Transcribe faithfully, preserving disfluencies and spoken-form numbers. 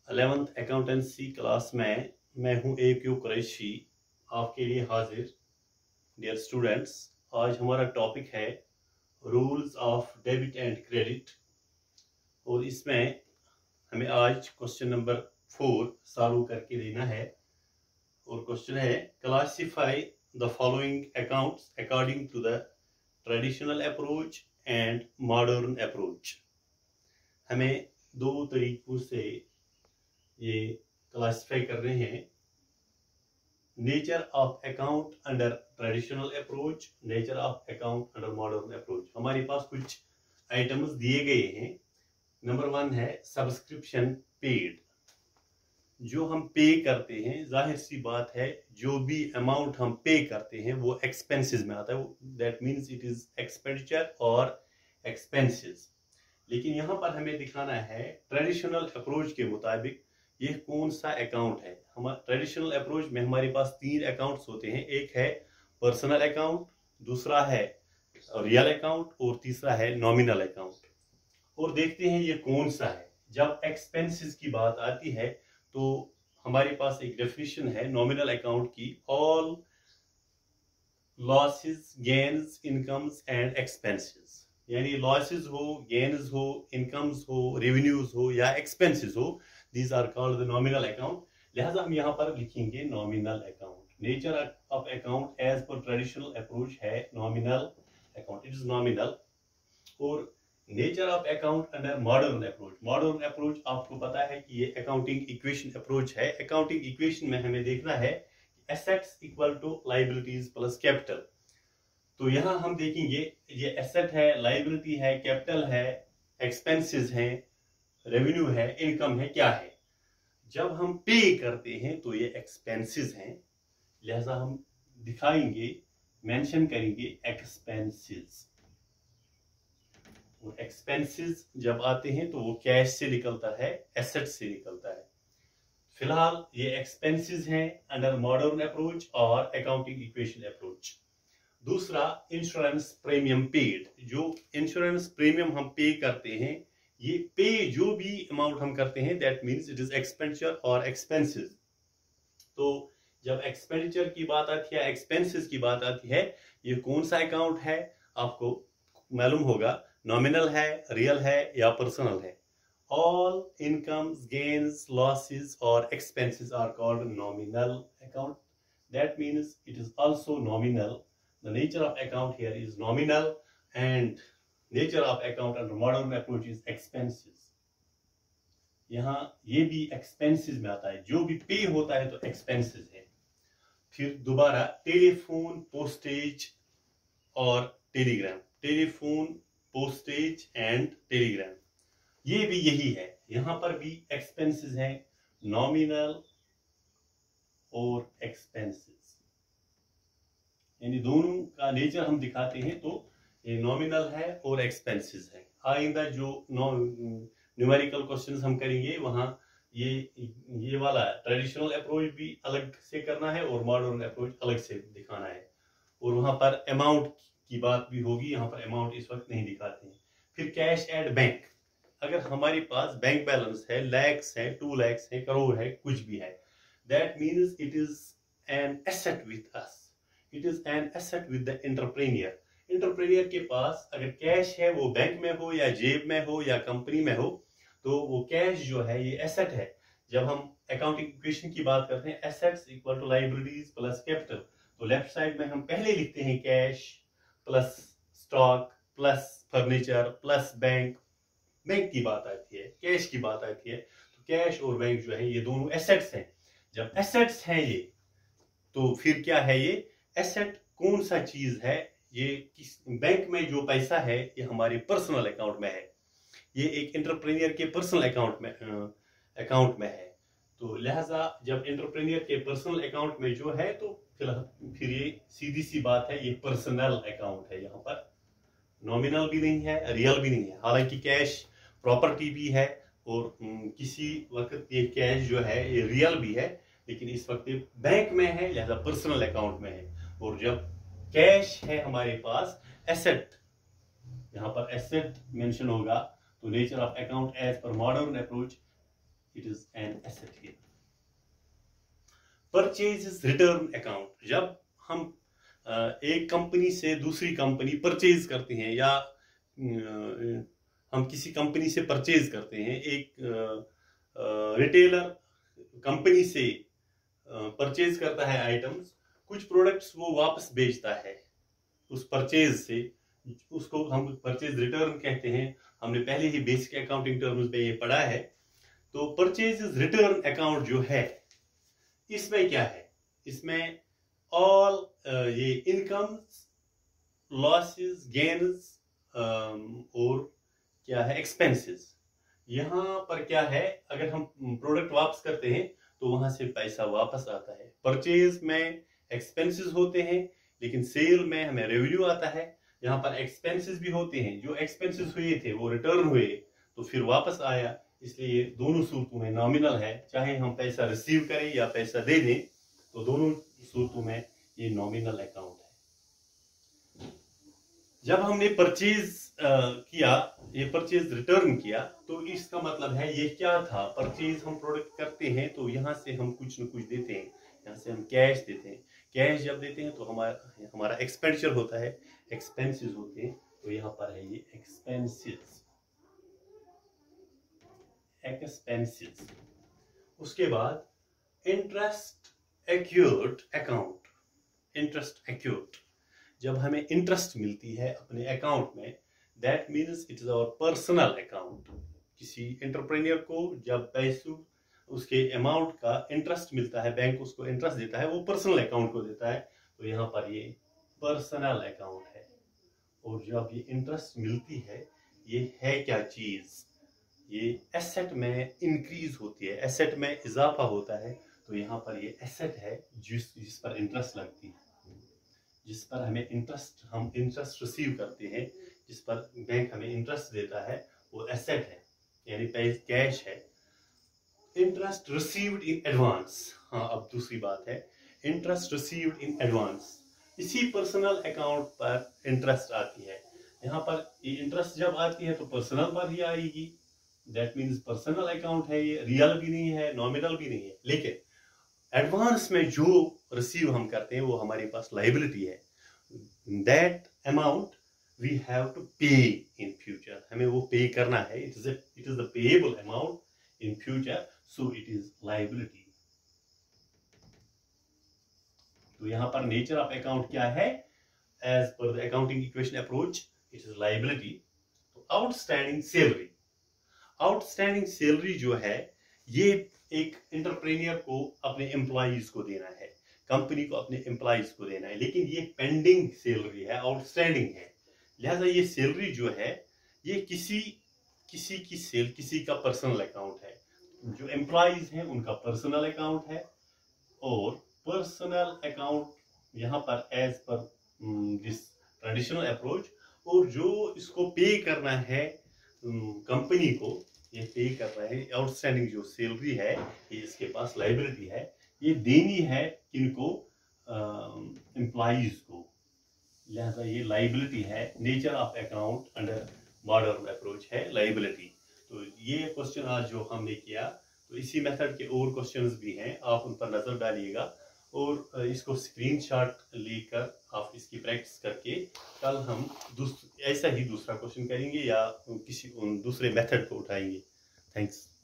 Eleventh accountancy class में मैं हूं ए क्यू कुरैशी आपके लिए हाजिर। डियर स्टूडेंट्स, आज हमारा टॉपिक है rules of debit and credit और इसमें हमें आज क्वेश्चन नंबर फोर सॉल्व करके देना है। और क्वेश्चन है classify the following accounts according to the traditional approach and modern approach. हमें दो तरीकों से ये क्लासिफाई कर रहे हैं। Nature of account under traditional approach, nature of account under modern approach. हमारे पास कुछ आइटम्स दिए गए हैं। नंबर वन है सब्सक्रिप्शन पेड। जो हम पे करते हैं, जाहिर सी बात है जो भी अमाउंट हम पे करते हैं वो एक्सपेंसेस में आता है। That means it is expenditure और एक्सपेंसेस। लेकिन यहाँ पर हमें दिखाना है ट्रेडिशनल अप्रोच के मुताबिक ये कौन सा अकाउंट है। हमारे ट्रेडिशनल अप्रोच में हमारे पास तीन अकाउंट्स होते हैं। एक है पर्सनल अकाउंट, दूसरा है रियल अकाउंट और तीसरा है नॉमिनल अकाउंट। और देखते हैं ये कौन सा है। जब एक्सपेंसेस की बात आती है तो हमारे पास एक डेफिनेशन है नॉमिनल अकाउंट की, all losses, gains, incomes and expenses. यानी लॉसेस हो, गेन्स हो, इनकम्स हो, रेवेन्यूज हो या एक्सपेंसेस हो, these are called the nominal account। लिहाजा हम यहाँ पर लिखेंगे nominal account। nature of account as per traditional approach है nominal account, it is nominal। और nature of account under modern approach, modern approach आपको पता है कि ये accounting equation approach है। accounting equation में हमें देखना है assets equal to liabilities plus capital। तो यहाँ हम देखेंगे ये asset है, liability है, capital है, expenses हैं, रेवेन्यू है, इनकम है, क्या है। जब हम पे करते हैं तो ये एक्सपेंसेस हैं, लिहाजा हम दिखाएंगे, मेंशन करेंगे एक्सपेंसेस। और एक्सपेंसेस जब आते हैं तो वो कैश से निकलता है, एसेट से निकलता है। फिलहाल ये एक्सपेंसेस हैं अंडर मॉडर्न अप्रोच और अकाउंटिंग इक्वेशन अप्रोच। दूसरा इंश्योरेंस प्रीमियम पेड। जो इंश्योरेंस प्रीमियम हम पे करते हैं, ये पे जो भी अमाउंट हम करते हैं that means it is expenditure और एक्सपेंसेस। तो जब एक्सपेंडिचर की बात आती है, एक्सपेंसेस की बात आती है, ये कौन सा अकाउंट है आपको मालूम होगा, नॉमिनल है, रियल है या पर्सनल है। ऑल इनकम्स, गेन्स, लॉसेस और expenses are called nominal account. That means it is also nominal. The nature of account here is nominal and nature of account under modern approach is expenses. यहाँ ये भी expenses में आता है, जो भी पे होता है तो एक्सपेंसेस है। फिर दोबारा टेलीफोन, पोस्टेज और telegram, telephone, postage and telegram, ये भी यही है। यहाँ पर भी एक्सपेंसेस हैं, नॉमिनल और एक्सपेंसेस, यानी दोनों का नेचर हम दिखाते हैं तो ये नॉमिनल है और एक्सपेंसेस है। आइंदा जो न्यूमेरिकल क्वेश्चंस हम करेंगे वहां ये ये वाला ट्रेडिशनल अप्रोच भी अलग से करना है और मॉडर्न अप्रोच अलग से दिखाना है। और वहां पर अमाउंट की बात भी होगी, यहाँ पर अमाउंट इस वक्त नहीं दिखाते हैं। फिर कैश एट बैंक। अगर हमारे पास बैंक बैलेंस है, लैक्स है, टू लैक्स है, करोड़ है, कुछ भी है, that means it is an asset with us, it is an asset with the entrepreneur. Entrepreneur के पास अगर कैश है, वो बैंक में हो या जेब में हो या कंपनी में हो, तो वो कैश जो है ये एसेट है। जब हम अकाउंटिंग इक्वेशन की बात करते हैं, assets equal to liabilities plus capital, तो लेफ्ट साइड में हम पहले लिखते हैं cash plus stock plus furniture plus bank. Bank की बात आती है, कैश की बात आती है, तो कैश और बैंक जो है ये दोनों एसेट्स हैं। जब एसेट्स हैं ये, तो फिर क्या है ये एसेट, कौन सा चीज है ये। किस बैंक में जो पैसा है ये हमारे पर्सनल अकाउंट में है, ये एक एंटरप्रेन्योर के पर्सनल अकाउंट में अकाउंट में है। तो लिहाजा जब एंटरप्रेन्योर के पर्सनल अकाउंट में जो है तो फिर फिर ये सीधी सी बात है, ये पर्सनल अकाउंट है। यहाँ पर नॉमिनल भी नहीं है, रियल भी नहीं है। हालांकि कैश प्रॉपर्टी भी है और किसी वक्त ये कैश जो है ये रियल भी है, लेकिन इस वक्त ये बैंक में है, लिहाजा पर्सनल अकाउंट में है। और जब कैश है हमारे पास, एसेट, यहाँ पर एसेट मेंशन होगा, तो nature of account as per modern approach it is an asset here. Purchase is return account. जब हम एक कंपनी से दूसरी कंपनी परचेज करते हैं या हम किसी कंपनी से परचेज करते हैं, एक रिटेलर कंपनी से परचेज करता है आइटम्स, कुछ प्रोडक्ट्स वो वापस बेचता है उस परचेज से, उसको हम परचेज रिटर्न कहते हैं। हमने पहले ही बेसिक अकाउंटिंग टर्म्स में ये पढ़ा है। तो परचेज रिटर्न अकाउंट जो है, इसमें क्या है, इसमें ऑल uh, ये इनकम्स, लॉसेस, गेन्स और क्या है, एक्सपेंसेस। यहाँ पर क्या है, अगर हम प्रोडक्ट वापस करते हैं तो वहां से पैसा वापस आता है। परचेज में एक्सपेंसेस होते हैं, लेकिन सेल में हमें रेवेन्यू आता है। यहाँ पर एक्सपेंसेस भी होते हैं, जो एक्सपेंसेस हुए थे वो रिटर्न हुए तो फिर वापस आया, इसलिए दोनों सूरतों में नॉमिनल है। चाहे हम पैसा रिसीव करें या पैसा दे दें, तो दोनों सूरतों में ये नॉमिनल अकाउंट है। जब हमने परचेज किया, ये परचेज रिटर्न किया, तो इसका मतलब है ये क्या था, परचेज हम प्रोडक्ट करते हैं तो यहाँ से हम कुछ न कुछ देते हैं, यहाँ से हम कैश देते हैं। कैश जब देते हैं तो हमारा हमारा एक्सपेंडिचर होता है, एक्सपेंसेस होते हैं, तो यहाँ पर है ये एक्सपेंसेस, एक्सपेंसेस। उसके बाद interest accrued account, interest accrued, जब हमें इंटरेस्ट मिलती है अपने अकाउंट में, that means it is our personal account. किसी एंटरप्रेन्योर को जब पैसों उसके अमाउंट का इंटरेस्ट मिलता है, बैंक उसको इंटरेस्ट देता है, वो पर्सनल अकाउंट को देता है, तो यहाँ पर ये पर्सनल अकाउंट है। और जब ये इंटरेस्ट मिलती है, ये है क्या चीज, ये एसेट में इंक्रीज होती है, एसेट में इजाफा होता है, तो यहाँ पर ये एसेट है जिस जिस पर इंटरेस्ट लगती है, जिस पर हमें इंटरेस्ट हम इंटरेस्ट रिसीव करते हैं, जिस पर बैंक हमें इंटरेस्ट देता है, वो एसेट है, यानी कैश है। इंटरेस्ट रिसीव्ड इन एडवांस, हाँ अब दूसरी बात है, इंटरेस्ट रिसीव्ड इन एडवांस, इसी पर्सनल अकाउंट पर इंटरेस्ट आती है। यहाँ पर ये इंटरेस्ट जब आती है तो पर्सनल पर ही आएगी, दैट मीन्स पर्सनल अकाउंट है, ये रियल भी नहीं है, नॉमिनल भी नहीं है। लेकिन एडवांस में जो रिसीव हम करते हैं वो हमारे पास लाइबिलिटी है, that amount we have to pay in future, हमें वो पे करना है, it is it is the payable amount in future, so it is liability. तो यहाँ पर नेचर ऑफ अकाउंट क्या है, as per the accounting equation approach, it is liability. तो आउटस्टैंडिंग सैलरी, आउटस्टैंडिंग सैलरी जो है, ये एक एंटरप्रेन्योर को अपने एम्प्लॉइज को देना है, कंपनी को अपने एम्प्लॉइज को देना है, लेकिन ये पेंडिंग सैलरी है, आउटस्टैंडिंग है। लिहाजा ये सैलरी जो है, ये किसी किसी की सेल किसी का पर्सनल अकाउंट है, जो एम्प्लॉइज हैं उनका पर्सनल अकाउंट है, और पर्सनल अकाउंट यहाँ पर as per this traditional approach, और जो इसको पे करना है कंपनी को, ये पे कर रहा है, आउटस्टैंडिंग जो सैलरी है, ये इसके पास लाइबिलिटी है, ये देनी है किनको, एम्प्लॉइज को। लिहाजा ये लाइबिलिटी है, nature of account under modern approach है लाइबिलिटी। तो ये क्वेश्चन आज जो हमने किया, तो इसी मेथड के और क्वेश्चंस भी हैं, आप उन पर नजर डालिएगा और इसको स्क्रीनशॉट लेकर आप इसकी प्रैक्टिस करके कल हम ऐसा ही दूसरा क्वेश्चन करेंगे या किसी दूसरे मेथड को उठाएंगे। थैंक्स।